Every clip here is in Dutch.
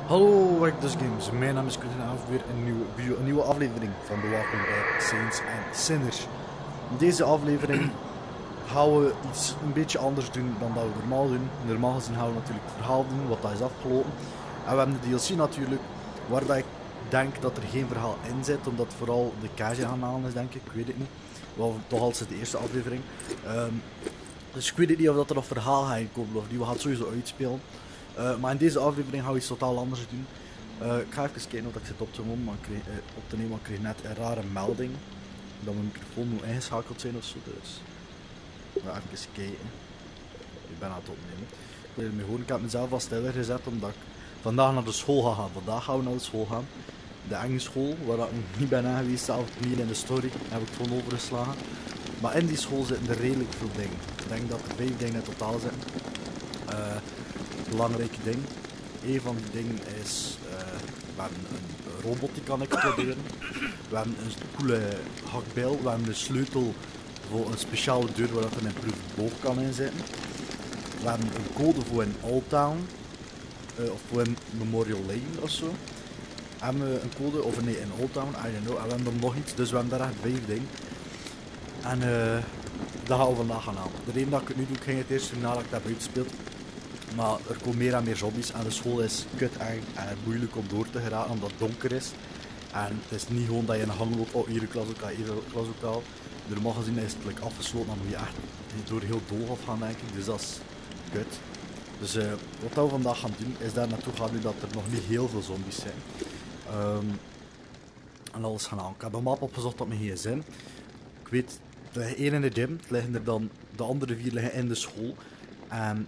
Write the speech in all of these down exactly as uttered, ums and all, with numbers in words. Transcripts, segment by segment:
Hallo Rectus Games, mijn naam is Quinten en weer een nieuwe video, een nieuwe aflevering van de Walking bij Saints and Sinners. In deze aflevering gaan we iets een beetje anders doen dan dat we normaal doen. Normaal gezien gaan we natuurlijk het verhaal doen, wat dat is afgelopen. En we hebben de D L C natuurlijk, waar dat ik denk dat er geen verhaal in zit, omdat het vooral de cash gaan halen is, denk ik. Ik weet het niet. Wel, toch altijd de eerste aflevering. Um, dus ik weet niet of dat er nog verhaal gaat komen of niet, we gaan het sowieso uitspelen. Uh, maar in deze aflevering gaan we iets totaal anders doen. Uh, ik ga even kijken of ik zit op te nemen, maar ik kreeg, uh, op te nemen, maar ik kreeg net een rare melding dat mijn microfoon moet ingeschakeld zijn ofzo. Dus ja, even kijken. Ik ben aan het opnemen. Ik, weet het me gewoon, ik heb mezelf al stiller gezet omdat ik vandaag naar de school ga gaan. Vandaag gaan we naar de school gaan. De Engelse school, waar ik nog niet ben geweest, zelf niet in de story, heb ik het gewoon overgeslagen. Maar in die school zitten er redelijk veel dingen. Ik denk dat er vijf dingen in totaal zitten. Uh, belangrijke ding. Een van die dingen is, uh, we hebben een robot die kan exploderen. We hebben een coole hakbijl. We hebben een sleutel voor een speciale deur waar er een proefde boog kan inzetten. We hebben een code voor een Old Town. Uh, of voor een Memorial Lane ofzo. Hebben we een code, of nee, in Old Town, I don't know. En we hebben er nog iets, dus we hebben daar echt vijf dingen. En uh, dat gaan we vandaag gaan halen. De reden dat ik het nu doe, ik ging het eerst doen nadat ik dat buiten speelde. Maar er komen meer en meer zombies en de school is kut en, en moeilijk om door te geraken omdat het donker is. En het is niet gewoon dat je in een gang loopt, oh hier een klaslokaal, hier een klaslokaal. Normaal gezien is het like, afgesloten, dan moet je echt door heel doolhof gaan denk ik, dus dat is kut. Dus uh, wat we vandaag gaan doen is daar naartoe gaan nu dat er nog niet heel veel zombies zijn. Um, en alles gaan halen. Ik heb een map opgezocht op mijn gsm. Ik weet, er liggen één in de gym, het liggen er dan, de andere vier liggen in de school. En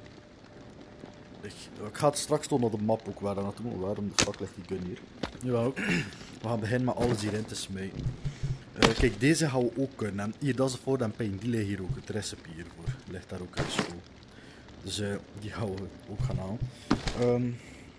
ik, ik ga het straks tonen op de map ook waar dat naartoe moet. Waarom de fuck ligt die gun hier? Ja, ook. We gaan beginnen met alles hierin te smijten. Uh, kijk, deze gaan we ook kunnen. En hier, dat is voor de pijn. Die ligt hier ook. Het recipe hiervoor ligt daar ook in de school. Dus uh, die gaan we ook gaan halen. Um,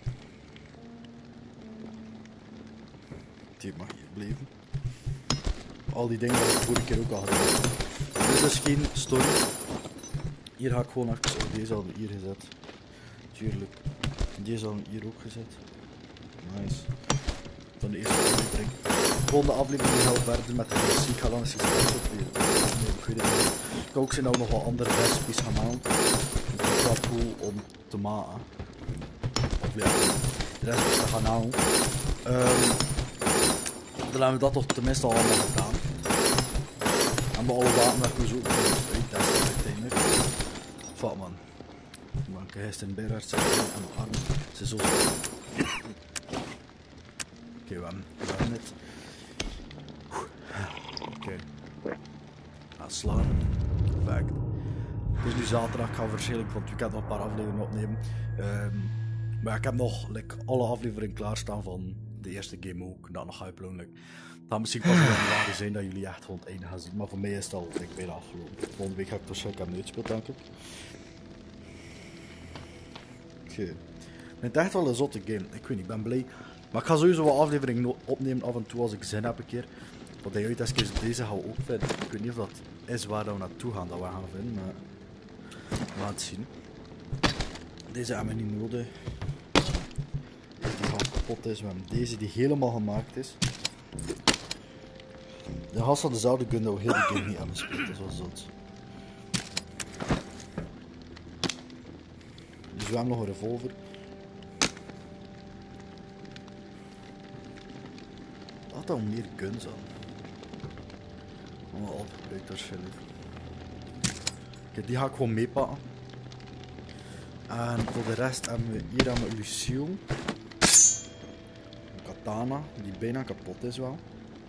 die mag hier blijven. Al die dingen heb ik de vorige keer ook al gedaan. Dit is geen story. Hier ga ik gewoon even... Oh, deze hadden we hier gezet. Tuurlijk. Deze hadden we hier ook gezet. Nice. Van de eerste aflevering. De volgende aflevering gaan we verder met de D L C. Ik ga dan eens iets opnemen. Nee, ik weet het niet. Ik kan ook zien dat we nog wat andere recipes gaan halen. Het is wel cool om te maken. Of ja, de recipes te gaan halen. Um, dan hebben we dat toch tenminste al allemaal gedaan. En we alle wapenwerken zo uittesten uiteindelijk. Fuck man. Man, kijk, hij is in Berard en mijn arm. Ze is zo zwaar. Oké, okay, we hebben we hebben het. Oké. Okay. Ga slaan. Perfect. Het is nu zaterdag, ik ga waarschijnlijk van het weekend nog een paar afleveringen opnemen. Um, maar ik heb nog like, alle afleveringen klaarstaan van de eerste game ook. Dan nog uploaden. Like. Het gaat misschien pas in januari zijn dat jullie echt gewoon het einde gaan zien. Maar voor mij is het al like, bijna afgelopen. Volgende week ga ik waarschijnlijk hem uitspelen, denk ik. Oké. Okay. Het is echt wel een zotte game. Ik weet niet, ik ben blij. Maar ik ga sowieso wat afleveringen opnemen af en toe als ik zin heb een keer. Wat hij uit is, deze gaan we ook vinden. Ik weet niet of dat is waar we naartoe gaan dat we gaan vinden, maar we gaan het zien. Deze hebben we niet nodig. Deze die gewoon kapot is. We hebben deze die helemaal gemaakt is. De gast had dezelfde gun dat we heel de game niet hebben gespeeld, dat was zot. Dus we hebben nog een revolver. Had al meer guns aan. Allemaal opgebruikt waarschijnlijk. Kijk, die ga ik gewoon meepakken. En voor de rest hebben we hier aan mijn Lucille. Een katana, die bijna kapot is wel.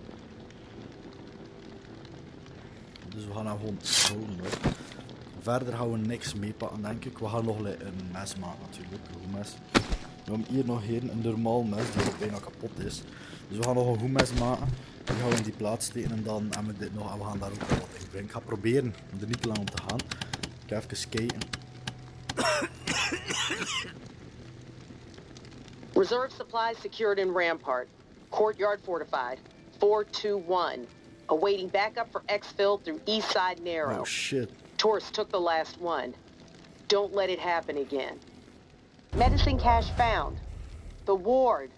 Dus we gaan hem gewoon houden hoor. Verder gaan we niks meepakken denk ik. We gaan nog een mes maken natuurlijk, een goed mes. We hebben hier nog een, een normaal mes die ook bijna kapot is. Dus we gaan nog een goed mes maken. Die gaan we in die plaats steken en dan hebben we dit nog en we gaan daar ook wel wat in brengen. Ik ga proberen om er niet te lang om te gaan. Ik ga even kijken. Reserve supplies secured in Rampart. Courtyard fortified. four two one. Awaiting backup for exfil through East Side Narrow. Oh shit. Tourists took the last one. Don't let it happen again. Medicine cache found. The Ward.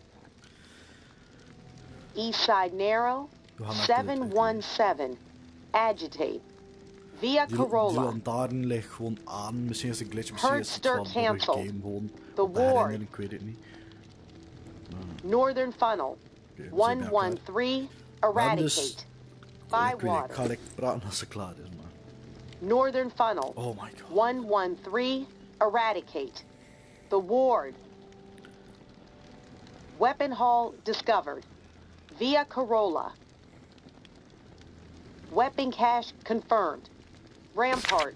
Eastside Narrow. seven one seven. Agitate. Via Die, Corolla. die lantaarn ligt gewoon aan. Misschien is het een glitch, misschien is het van de cancelled. game gewoon. The Op de Ward. herinnering, ik weet het niet. Northern Funnel. Okay, one one three. Eradicate. By ik weet niet, ik water. ga like praten als ze klaar is, maar... Northern Funnel. Oh my god. one one three. Eradicate. The Ward. Weapon haul discovered. Via Corolla. Weapon cache confirmed. Rampart.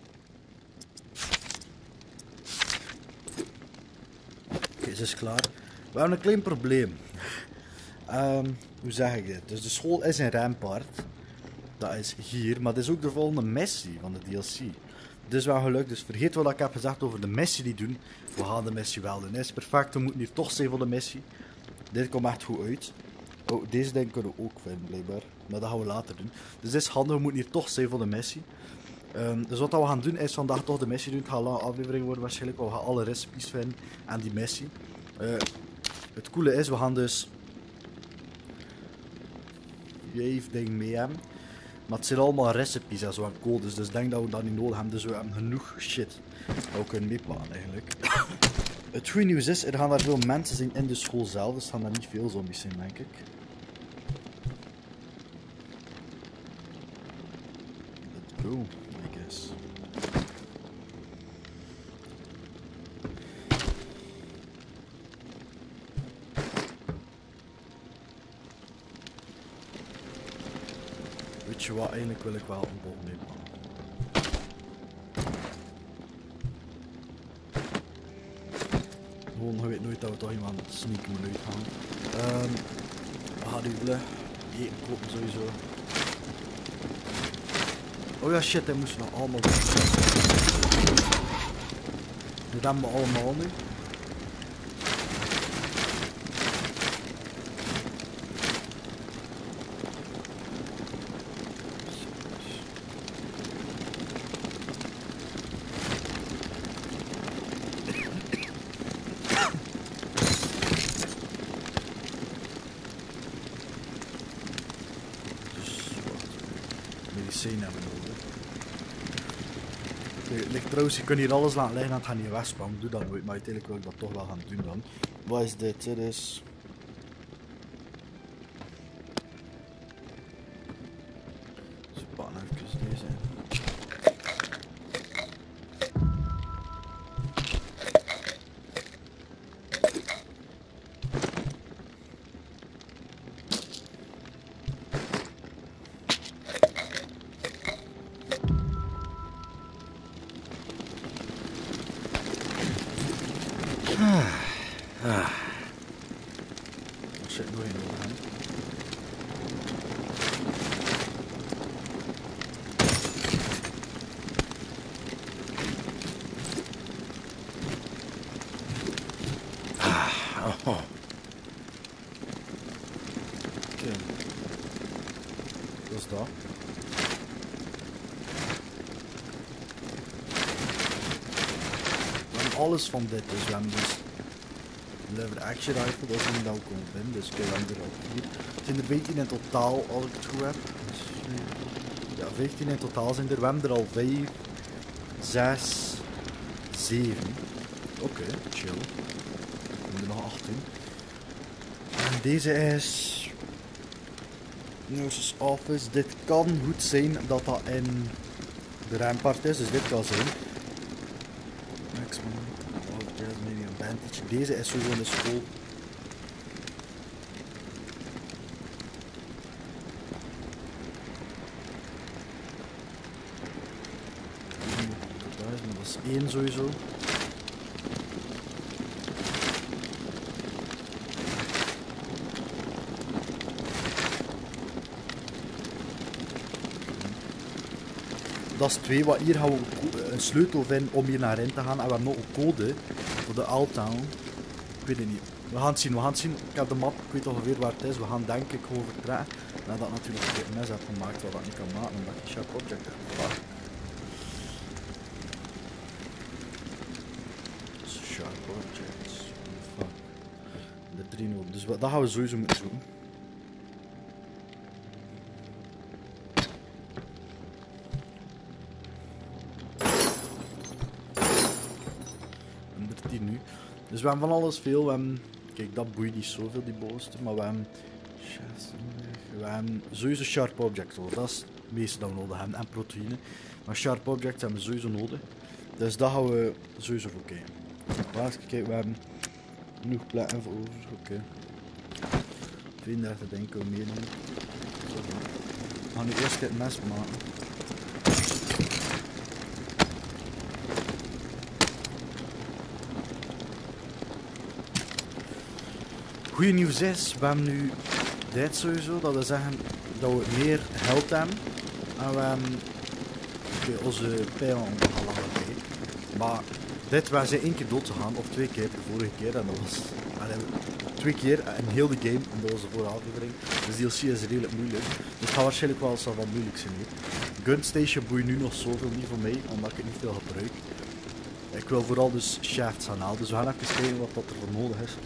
Oké, okay, ze is klaar. We hebben een klein probleem. Um, hoe zeg ik dit? Dus de school is in Rampart. Dat is hier, maar dat is ook de volgende missie van de D L C. Dus wel geluk, dus vergeet wat ik heb gezegd over de missie die doen. We gaan de missie wel doen. Het is perfect, we moeten hier toch zijn voor de missie. Dit komt echt goed uit. Oh, deze ding kunnen we ook vinden, blijkbaar. Maar dat gaan we later doen. Dus dit is handig, we moeten hier toch zijn voor de missie. Um, dus wat we gaan doen is vandaag toch de missie doen. Het gaat een lange aflevering worden waarschijnlijk. We gaan alle recipes vinden aan die missie. Uh, het coole is, we gaan dus... vijf dingen mee hebben. Maar het zijn allemaal recipes en zo en codes. Dus ik denk dat we dat niet nodig hebben. Dus we hebben genoeg shit dat we kunnen meeplannen eigenlijk. Het goede nieuws is, er gaan daar veel mensen zijn in de school zelf. Dus er gaan daar niet veel zombies zijn, denk ik. Let's go, I guess. Weet je wat, eigenlijk wil ik wel een bol meeplannen. Gewoon, je weet nooit dat we toch iemand sneaken moeten uitgaan. Um, we gaan die willen eten kopen sowieso. Oh ja shit, hij moest nog allemaal doen. Dit hebben we allemaal nu. Medicijn hebben we nodig. Okay, like, trouwens, je kunt hier alles laten liggen en het gaat niet wegspammen. Doe dat nooit, maar uiteindelijk wil ik dat toch wel gaan doen dan. Wat is dit? Dit is... Dus we pakken even deze. Ah. Ah. Er zit nog een nodig aan. Ah. Oh. Oké. Dat is dat. We hebben alles van dit, dus we hebben dus lever action rifle, dat is niet dat we kunnen vinden, dus kijk, we hebben er al vier. Het zijn er veertien in totaal, als ik het goed heb. Dus, ja, veertien in totaal zijn er, we hebben er al vijf, zes, zeven. Oké, okay, chill. We hebben er nog achttien. En deze is... Nurse's Office. Dit kan goed zijn dat dat in de Rampart is, dus dit kan zijn. X-Men, Tasmanian Bandage. Deze is sowieso in de school. Dat is één sowieso. Dat is twee, wat hier gaan we een sleutel vinden om hier naar in te gaan. En we hebben nog een code voor de Alltown. Ik weet het niet. We gaan het zien, we gaan het zien. Ik heb de map, ik weet ongeveer waar het is. We gaan denk ik gewoon vertrekken. Nadat ik natuurlijk een mes heb gemaakt wat ik niet kan maken omdat ik een sharp object heb. Fuck. Sharp objects. Fuck. drie nodig. Dus dat gaan we sowieso moeten zoeken. En dertien nu. Dus we hebben van alles veel. We hebben... Kijk, dat boeit niet zoveel, die bovenste. Maar we hebben... We hebben sowieso sharp objects nodig. Dat is het meeste dat we nodig hebben. En proteïne. Maar sharp objects hebben we sowieso nodig. Dus dat gaan we sowieso voor kijken. Laatst kijken, we hebben genoeg plekken voor over. Oké. Okay. tweeëndertig denk ik we meenemen. We gaan nu eerst het mes maken. Goeie nieuws is, we hebben nu dit sowieso. Dat wil zeggen dat we meer geld hebben. En we hebben okay, onze pijlen gaan langer bij. Maar dit was één keer dood gegaan, of twee keer de vorige keer. En dat was allee, twee keer in heel de game. En dat was de vorige aflevering. Dus D L C is redelijk moeilijk. Dus het gaat waarschijnlijk wel eens wat moeilijk zijn hier. Gunstation boeit nu nog zoveel niet voor mij, omdat ik het niet veel gebruik. Ik wil vooral dus shafts gaan halen. Dus we gaan even kijken wat dat er voor nodig is.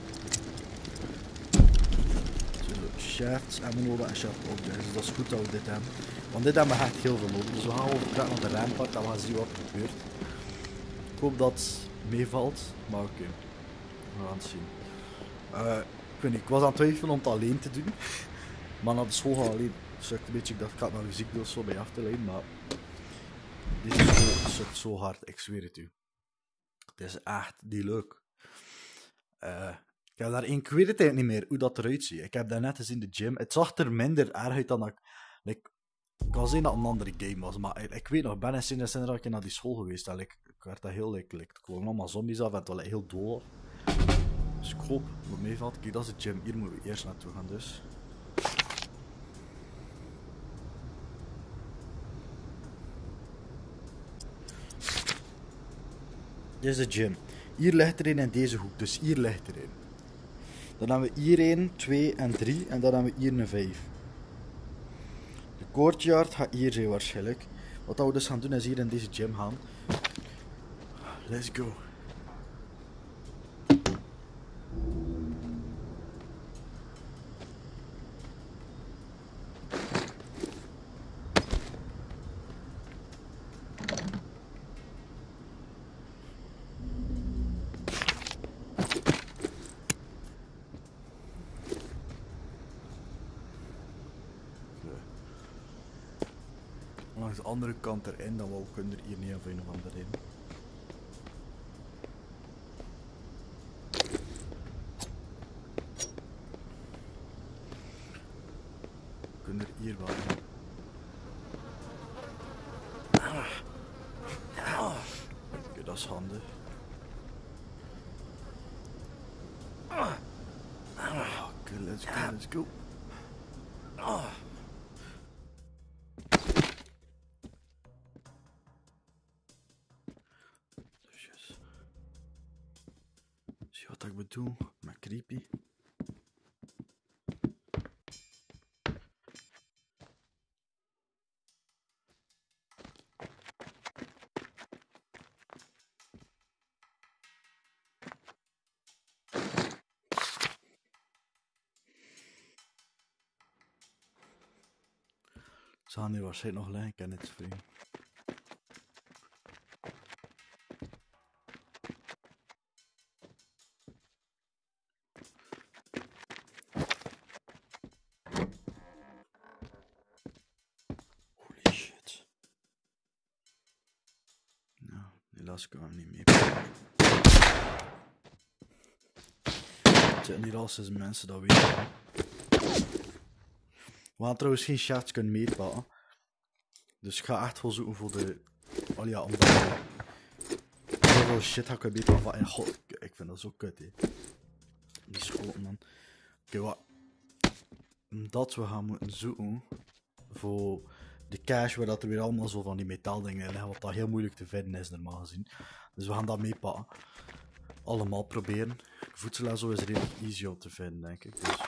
Shafts hebben we nodig en shaft objects. Dus dat is goed dat we dit hebben. Want dit hebben we echt heel veel nodig. Dus we gaan overtrappen naar de rampart en we gaan zien wat er gebeurt. Ik hoop dat het meevalt, maar oké. Okay. We gaan het zien. Uh, ik weet niet, ik was aan het twijfelen om het alleen te doen. Maar naar de school gaan alleen. Sukt een beetje, ik dacht ik had naar muziek dus zo bij af te leiden, maar deze school sukt zo hard, ik zweer het u. Het is echt niet leuk. Uh, ik heb daar één, ik weet het eigenlijk niet meer hoe dat eruit ziet. Ik heb dat net eens in de gym. Het zag er minder erg uit dan dat ik... Like, ik kan zeggen dat het een andere game was, maar ik, ik weet nog, ben eens in de zin dat ik naar die school geweest en ik, ik werd dat heel... Like, like, er kwamen allemaal zombies af en het was heel dol. Dus ik hoop dat het meevalt. Kijk, dat is de gym. Hier moeten we eerst naartoe gaan dus. Dit is de gym. Hier ligt er een in deze hoek, dus hier ligt er een. Dan hebben we hier een, twee en drie en dan hebben we hier een vijf. De courtyard gaat hier zijn waarschijnlijk. Wat we dus gaan doen is hier in deze gym gaan. Let's go. Langs de andere kant erin, dan wel kunnen er hier niet of een of ander in. We kunnen er hier wel in. Oké, okay, dat is handig. Oké, okay, let's go, let's go. Zie wat ik bedoel met creepy. Ze gaan hier waarschijnlijk nog liggen, ik ken het vreemd. Holy shit. Nou, helaas kan ik niet meer. Het zijn hier al zes mensen, dat weet ik. We gaan trouwens geen shafts kunnen meetpakken. Dus ik ga echt wel zoeken voor de... Oh ja, omdat... Heel veel shit ga ik een beetje van... God, ik vind dat zo kut, hè. Die schoten, man. Oké, okay, wat... Dat we gaan moeten zoeken... Voor de cache, waar dat er weer allemaal zo van die metaaldingen in liggen. Wat dat heel moeilijk te vinden is, normaal gezien. Dus we gaan dat meepakken. Allemaal proberen. Voedsel en zo is redelijk easy om te vinden, denk ik. Dus...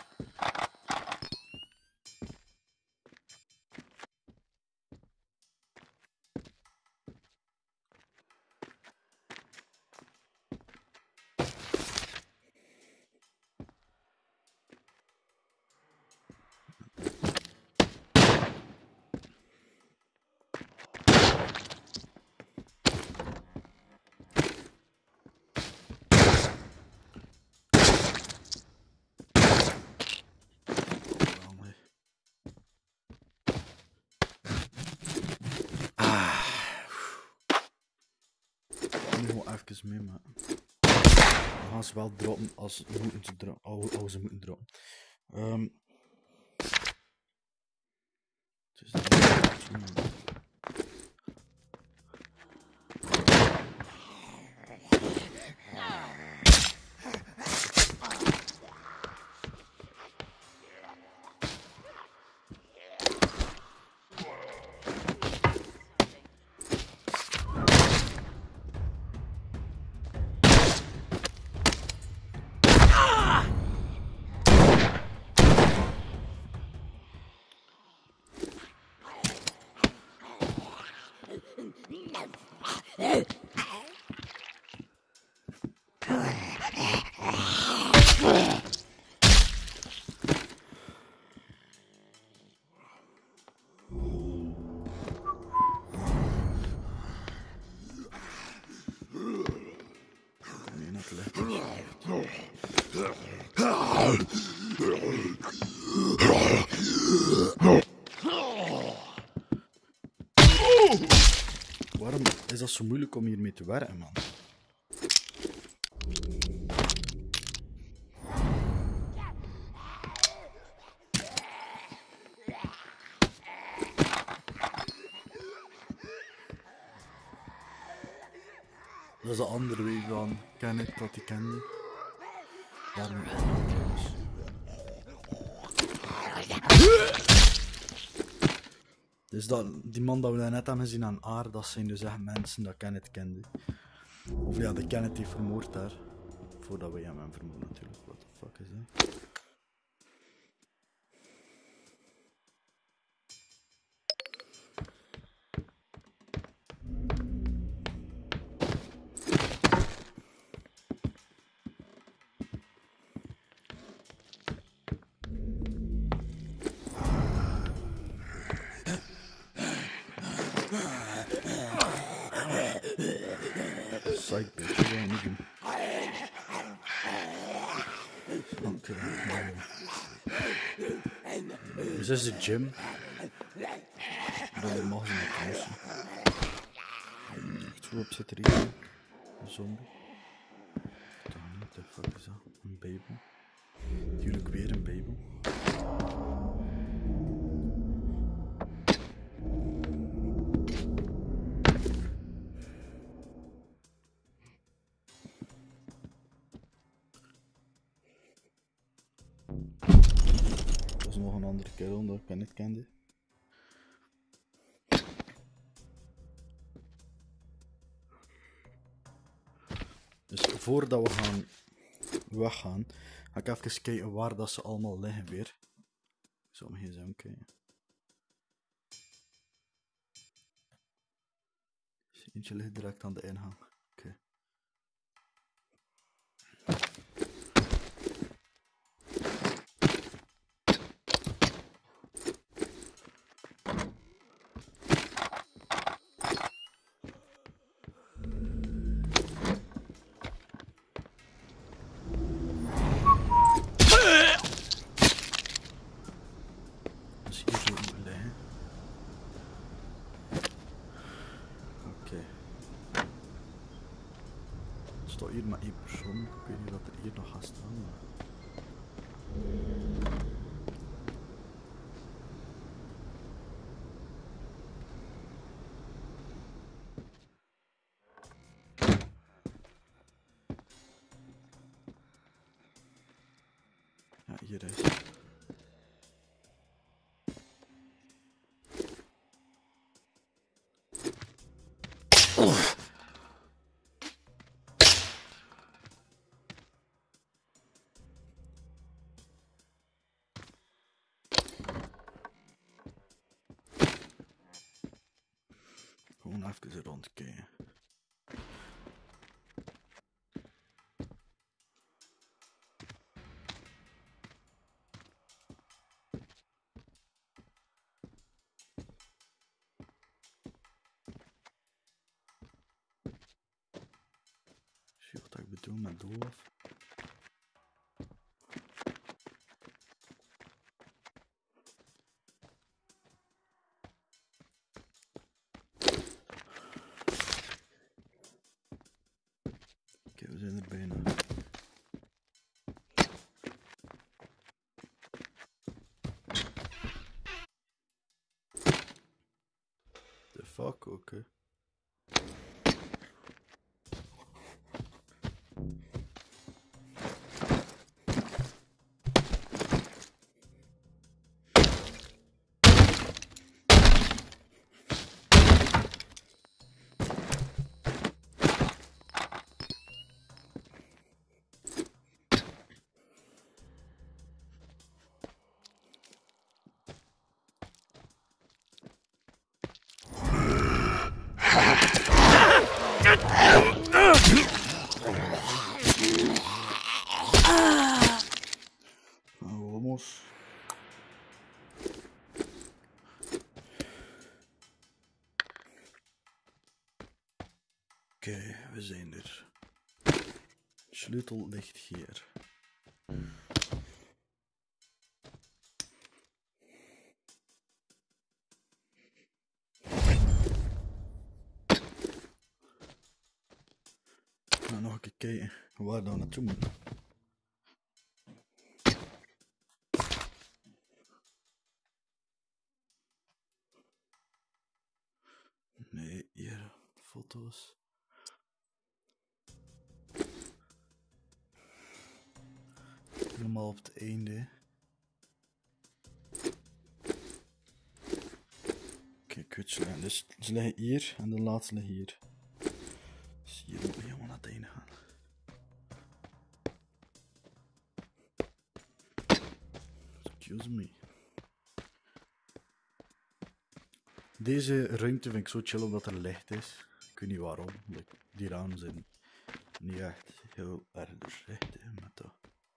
mee, maar... We gaan ze wel droppen als ze moeten droppen. Als ze moeten droppen. Um... Het is dat... Waarom is dat zo moeilijk om hiermee te werken, man? Dat is de andere weg van Kenneth dat ik kende. Waarom is dat trouwens? Dus dat, die man dat we net hebben gezien aan Aar, dat zijn dus echt mensen dat Kenneth kende. Of ja, de Kenneth heeft vermoord daar. Voordat we hem hebben vermoord natuurlijk. What the fuck is dat? Psych bitch, dat ga ik niet doen. Oké, okay. Dus dit is de gym. Dat mag ze niet lossen. Echt voorop zit er iets in. Een zombie. What the fuck is dat? Een bijbel. Natuurlijk weer een bijbel. Dat is nog een andere kerel dat ik niet kende. Dus voordat we gaan weggaan, ga ik even kijken waar dat ze allemaal liggen weer. Ik zal mijn gsm kijken. Eentje ligt direct aan de ingang. Oké. Okay. Hier maar één persoon. Ik weet niet wat er hier nog gaat staan. Maar... ja, hier is het. Gewoon even rondkijken. Zie je wat ik bedoel met doof? fuck, oké. Okay. Vamos. Oké, okay, we zijn er. Sleutel ligt hier. Nou, nog een keer kijken waar we naartoe moeten. Nee, hier, foto's. Helemaal op het einde. Kijk, goed zo. Dus ze liggen hier en de laatste liggen hier. Dus hier moet je helemaal naar het einde gaan. Excuse me. Deze ruimte vind ik zo chill omdat er licht is. Ik weet niet waarom. Die ramen zijn niet echt heel erg doorzichtig, maar toch.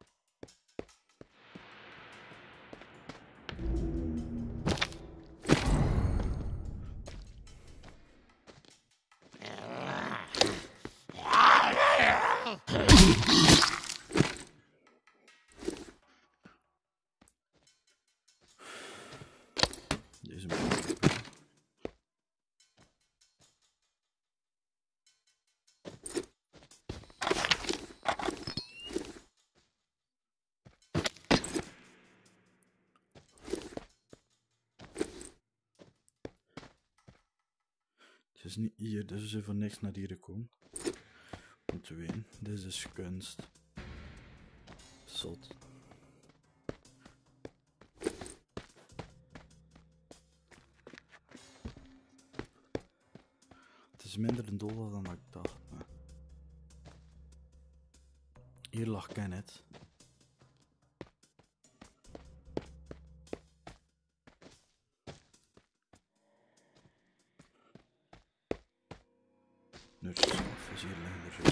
Deze moet ik hebben. Het is niet hier, dus we zijn voor niks naar hier gekomen. Moeten weten, dit is kunst. Zot. Het is minder een doolhof dan ik dacht. Maar... hier lag Kenneth. Nutjes af, dus hier liggen er zo.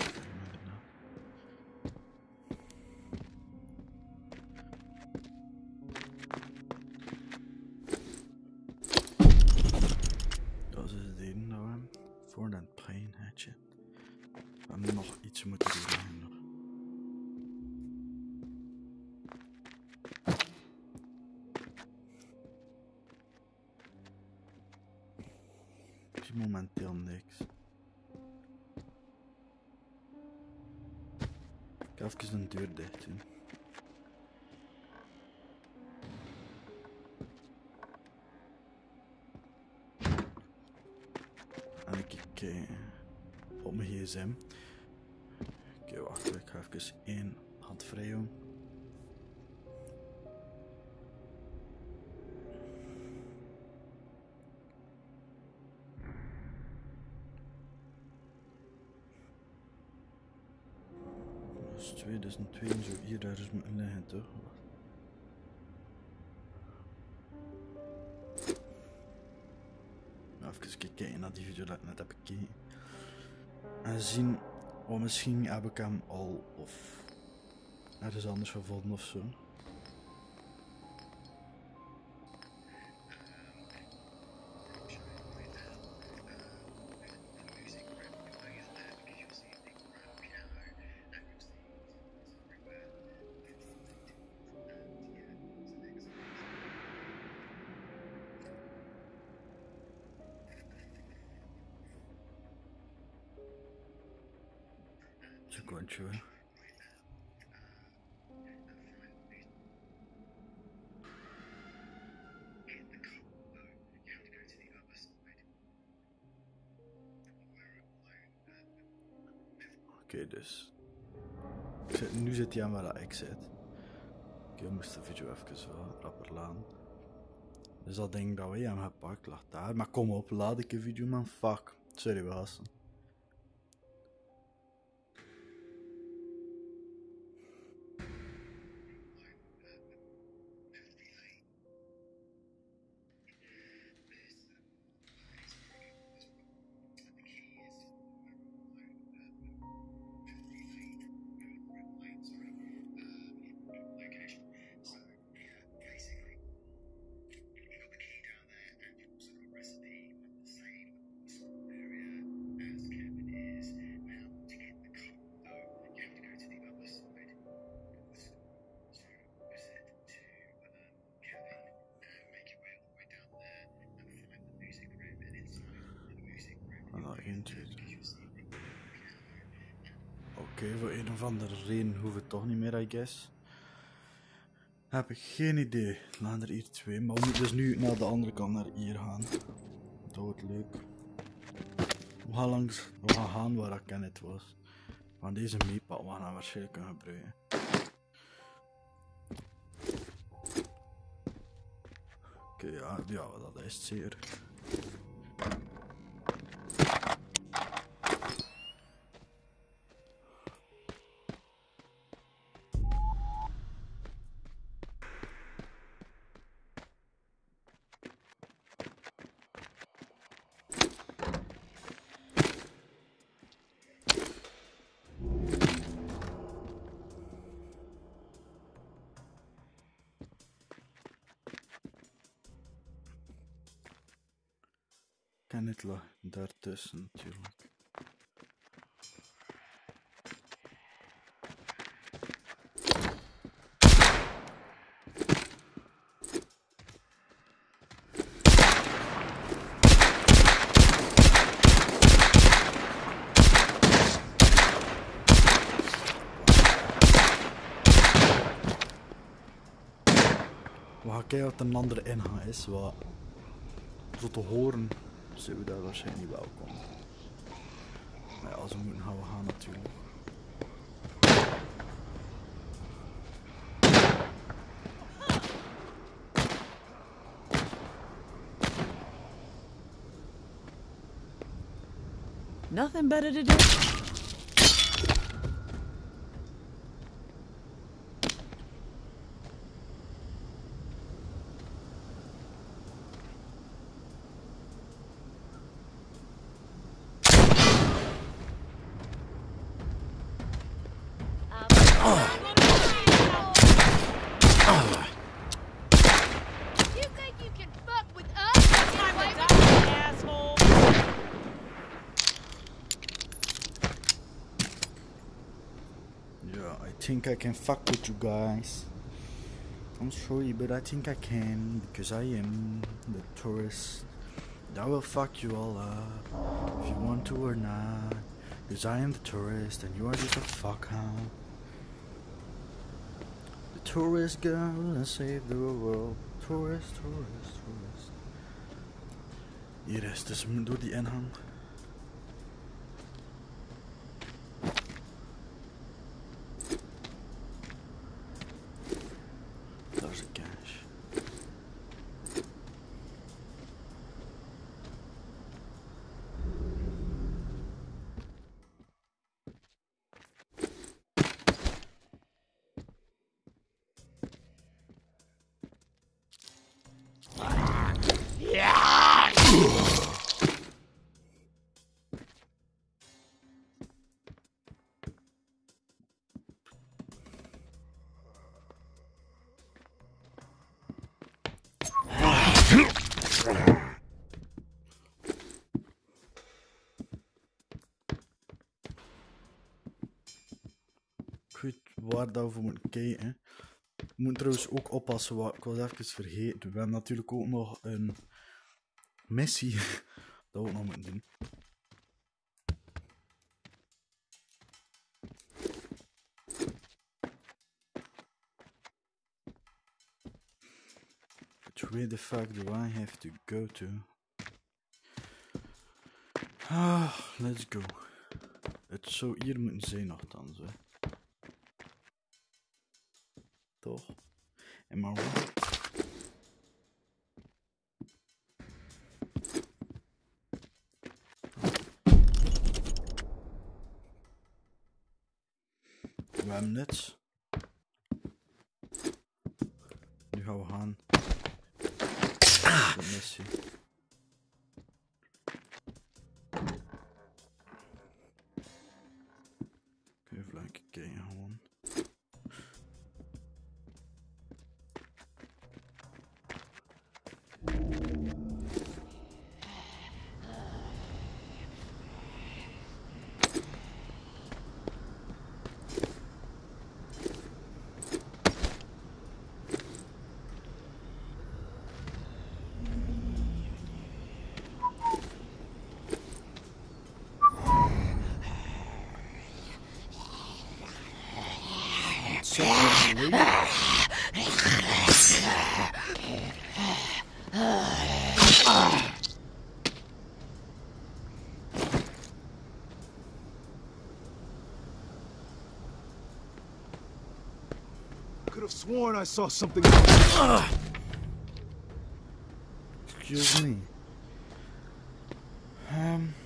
Dat is het ene dat we hebben. Voor dat pain hatchet. We hebben nog iets moeten doen. Nog. Ik zie momenteel niks. Ik ga even een deur dicht doen. En ik kijk uh, op mijn gsm. Oké, okay, wacht, ik ga even één hand vrij doen. Dat is tweeduizend twee en zo hier ergens moeten liggen, toch? Even kijken naar die video dat ik net heb gekeken. En zien, oh, misschien heb ik hem al of ergens anders gevonden of zo. Secondje hoor. okay, dus. Ik zit, nu zit hij aan waar ik zit. Oké, okay, we moesten de video even wel rapper laden. Dus dat ding dat we hem gepakt lag daar. Maar kom op, laat ik een video, man. Fuck. Sorry, was. Oké, okay, voor een of andere reden hoef het toch niet meer, I guess. Heb ik geen idee. Laten er hier twee, maar we moeten dus nu naar de andere kant, naar hier gaan. Dat wordt leuk. We gaan langs, we gaan gaan waar ik net was. Van deze meepad we gaan waarschijnlijk kunnen gebruiken. Oké, okay, ja, ja, dat is het zeker. En het lag daartussen natuurlijk. We gaan kijken wat een andere ingang is, wat zo te horen. Zullen we daar waarschijnlijk niet welkom. Maar ja, als we moeten gaan, we gaan natuurlijk. Nothing better to do. I think I can fuck with you guys. I'm sorry, but I think I can because I am the tourist. I will fuck you all up if you want to or not. Because I am the tourist and you are just a fuckhound. The tourist girl and save the world. Tourist, tourist, tourist. Hier is dus door die ingang. Waar dat we voor moeten kijken. We moeten trouwens ook oppassen, wat ik was even vergeten. We hebben natuurlijk ook nog een missie dat we ook nog moeten doen. Which way the fuck do I have to go to? Ah, let's go. Het zou hier moeten zijn nogthans, hè. Toch? En maar wat? We hebben het. Nu gaan we gaan. De missie. Even lekker kijken gewoon. Could have sworn I saw something. Excuse me. Um.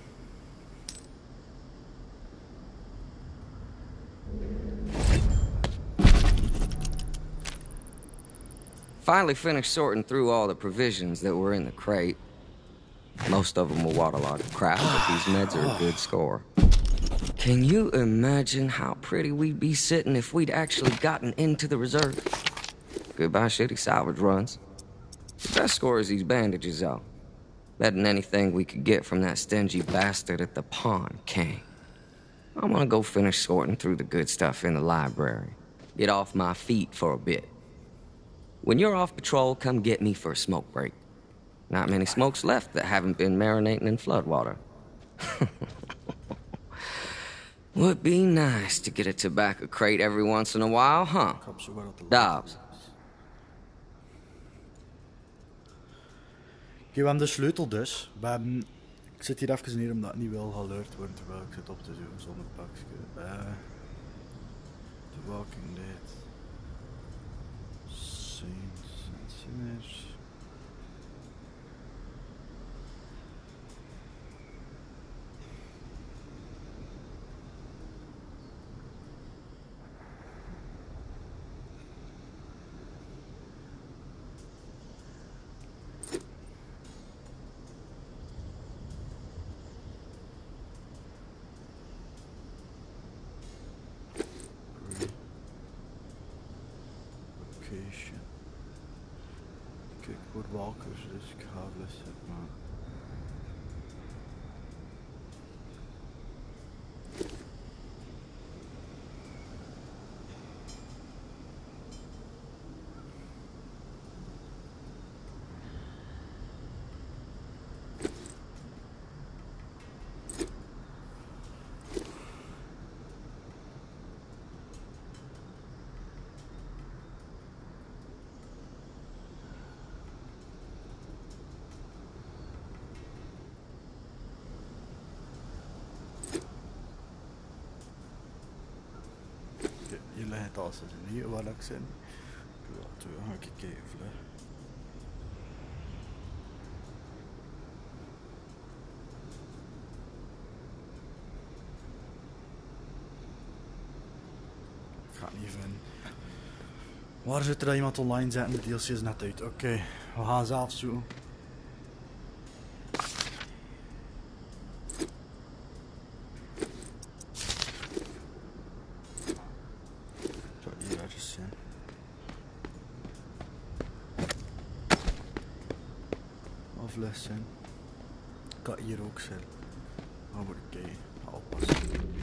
Finally finished sorting through all the provisions that were in the crate. Most of them were waterlogged crap, but these meds are a good score. Can you imagine how pretty we'd be sitting if we'd actually gotten into the reserve? Goodbye shitty salvage runs. The best score is these bandages, though. Better than anything we could get from that stingy bastard at the Pawn King. I'm gonna go finish sorting through the good stuff in the library. Get off my feet for a bit. When you're off patrol, come get me for a smoke break. Not many smokes left that haven't been marinating in floodwater. Would be nice to get a tobacco crate every once in a while, huh? Dobbs. Oké, we hebben de sleutel dus. We hebben... Ik zit hier even neer omdat het niet wil geluid worden terwijl ik zit op te zoeken zonder pakje. Uh, The Walking Dead. Saints and Sinners. Kijk, ik word walkers, dus ik ga flessen, maar... Hier ligt het als het hier waar ik zit. Toen ga ik kijken. Ik ga het niet vinden. Waar zit er dat iemand online zetten? De D L C is net uit. Oké, okay, we gaan zelf zoeken. Aflessen. Ik kan hier ook zijn. Maar oké, okay. Oppassen.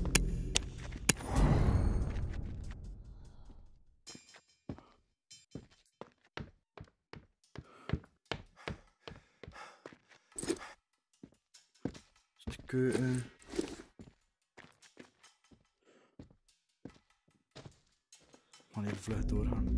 De keuken. We gaan even vlug doorgaan.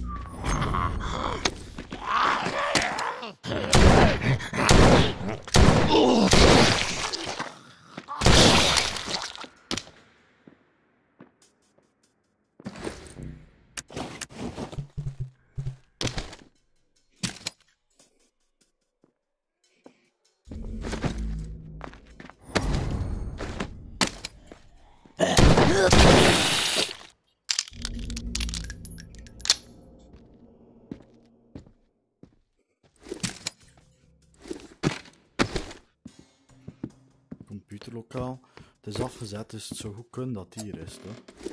achterlokaal. Het is afgezet, dus het zou goed kunnen dat het hier is, toch?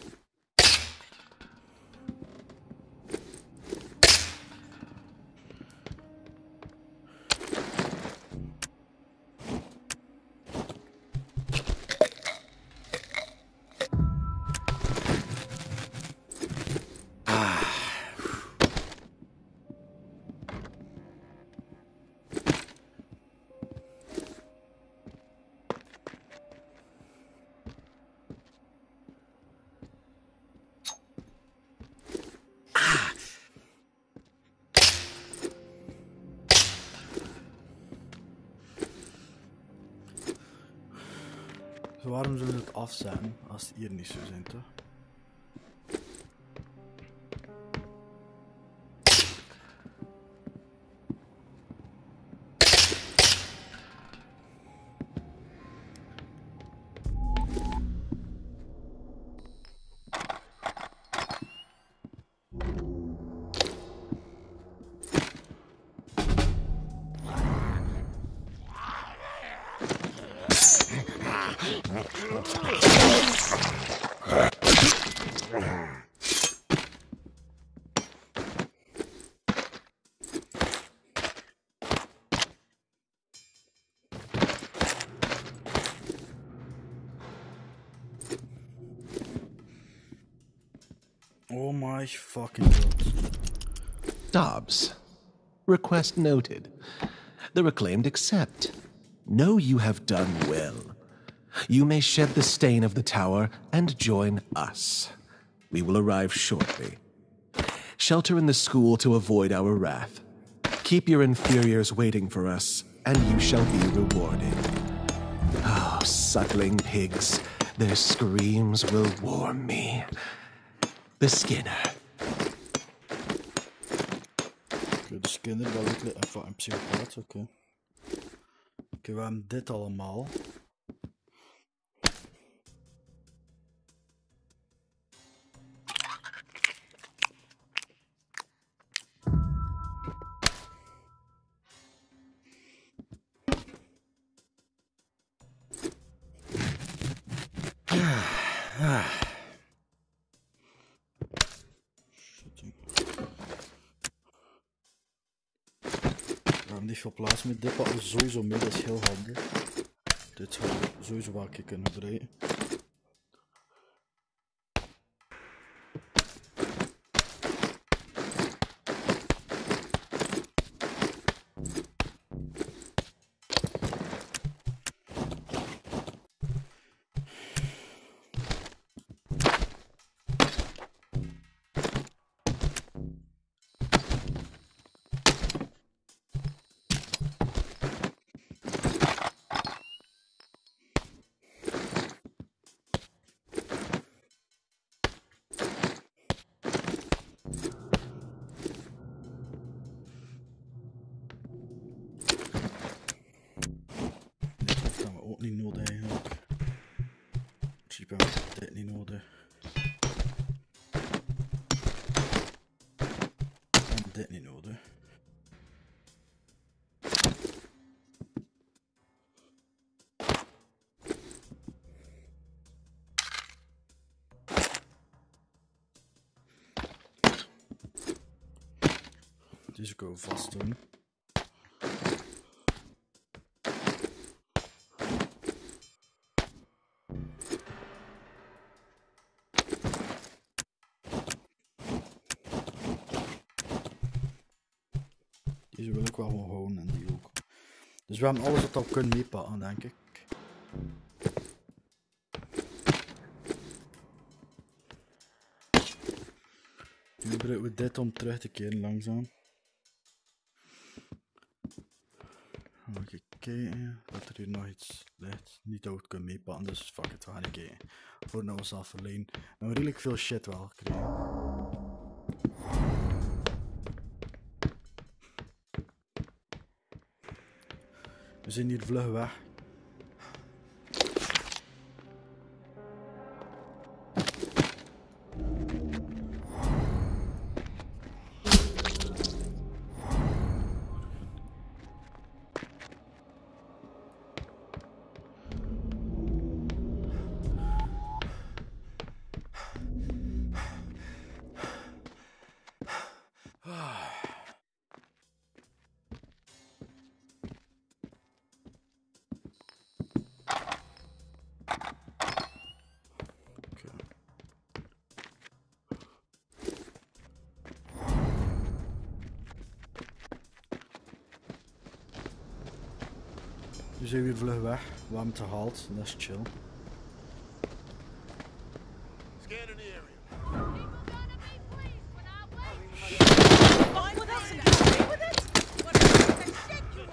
Dus waarom zullen we het afzetten als het hier niet zo zijn, toch? Oh my fucking god. Dobbs. Request noted. The reclaimed accept. Know you have done well. You may shed the stain of the tower and join us. We will arrive shortly. Shelter in the school to avoid our wrath. Keep your inferiors waiting for us, and you shall be rewarded. Oh, suckling pigs, their screams will warm me. The Skinner. Okay, de Skinner, dat lijkt me even een psychopaat, oké. Okay. Oké, okay, we hebben dit allemaal. We hebben niet veel plaats met dit pakken we sowieso mee, dat is heel handig. Dit zou sowieso wel een keer kunnen gebruiken. Niet nodig eigenlijk. Jeep hebben we dit niet nodig. En dit niet nodig. Deze kunnen we vast doen. Deze wil ik wel gewoon houden en die ook. Dus we hebben alles wat we kunnen meepakken, denk ik. Nu gebruiken we dit om terug te keren langzaam. Even kijken dat er hier nog iets ligt. Niet dat we het kunnen meepakken, dus fuck it, we gaan kijken. Voordat we zelf verlenen. We hebben redelijk veel shit wel gekregen. We zijn hier vlug weg. Nu zijn we weer vlug weg. We hebben het gehaald. Dat is chill. Scanning the area. Fine with us and agree with it? What a piece of shit you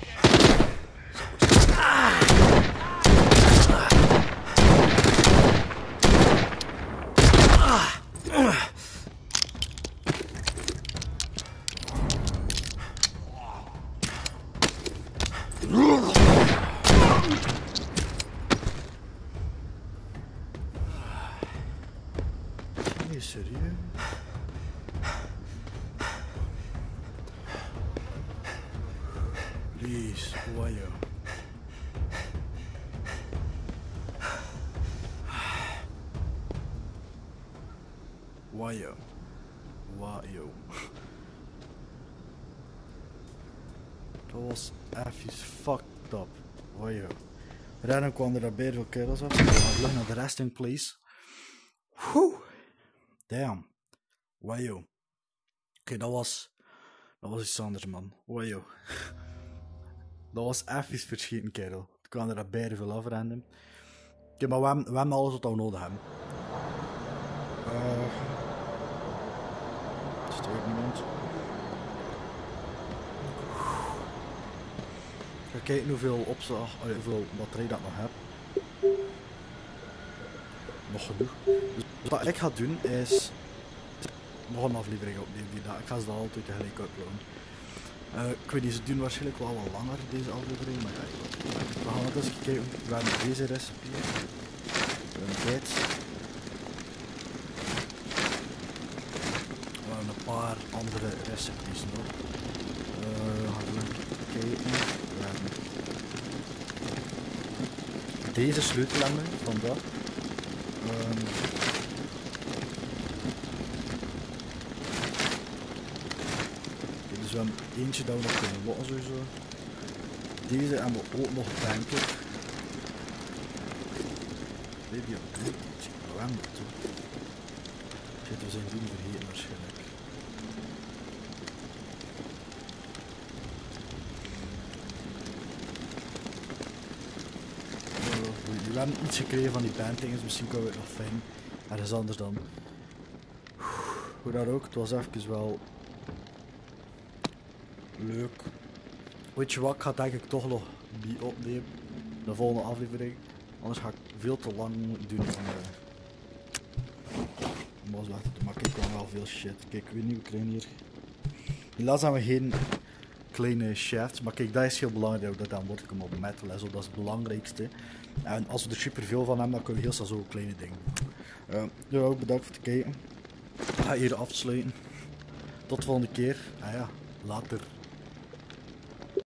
are! Nee, serieus? Please, why you? Why you? Why you? Dat was even fucked up. Why you? Random kwam er daarbij veel kerels af. We gaan naar de resting place. Whew. Damn. Why you? Oké, okay, dat was... Dat was iets anders, man. Why you? Dat was even verschieten, kerel. Ik kwam er daarbij veel af, random. Oké, okay, maar we hebben, we hebben alles wat we nodig hebben. Uh, Steekt niemand. Ik ga kijken hoeveel opslag, uh, hoeveel batterij dat ik nog heb. Nog genoeg. Dus wat ik ga doen is nog een aflevering opnemen die dag. Ik ga ze dan altijd tegelijk uploaden. Uh, ik weet niet, ze doen waarschijnlijk wel wat langer deze aflevering, maar ja, we gaan het eens kijken. We hebben deze recipe. We hebben dit. We hebben een paar andere recipes nog. Uh, gaan we kijken. We hebben deze sleutellemmen van dat. Um, Dus we hebben eentje dat we nog kunnen lossen sowieso. Deze hebben we ook nog, denk ik. Baby op dit. We hebben het toch. Shit, we zijn die vergeten waarschijnlijk. Uh, we hebben iets gekregen van die bandings, misschien kunnen we het nog vinden. Ergens anders dan. Hoe dat ook, het was even wel... leuk. Weet je wat, ik ga denk ik toch nog die opnemen. De volgende aflevering. Anders ga ik veel te lang doen om uh, was weg te maken. Ik kan wel veel shit. Kijk, ik weet niet hoe klein hier. Helaas hebben we geen kleine shafts. Maar kijk, dat is heel belangrijk. Dat dan wordt ik hem op metal en zo. Dat is het belangrijkste. En als we er super veel van hebben, dan kunnen we heel snel zo kleine dingen doen. Uh, ja, ook bedankt voor het kijken. Ik ga hier afsluiten. Tot de volgende keer. Ah ja, later.